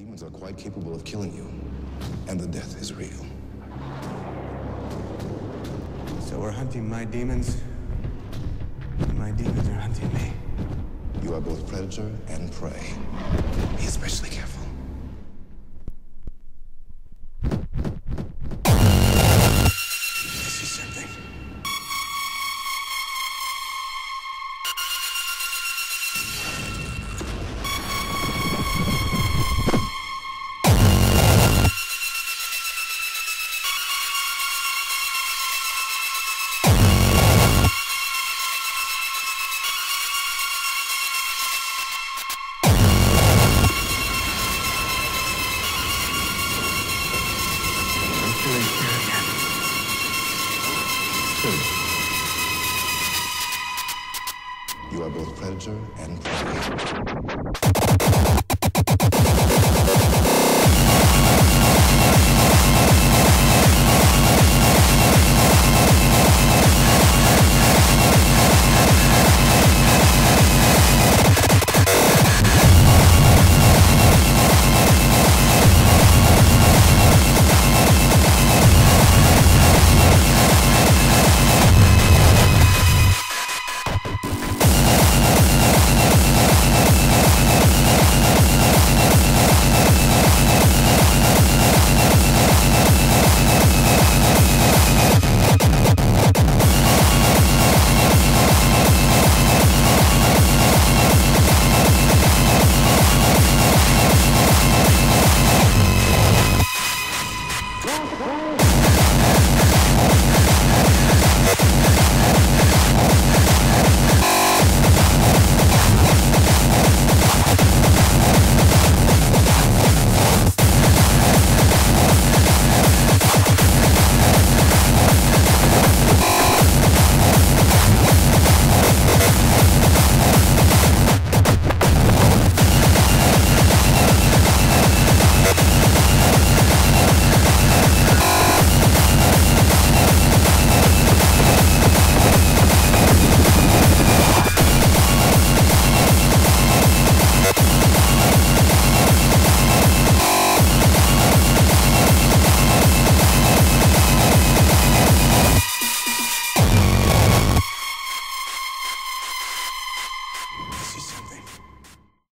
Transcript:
Humans are quite capable of killing you, and the death is real. So we're hunting my demons, and my demons are hunting me. You are both predator and prey. Be especially careful.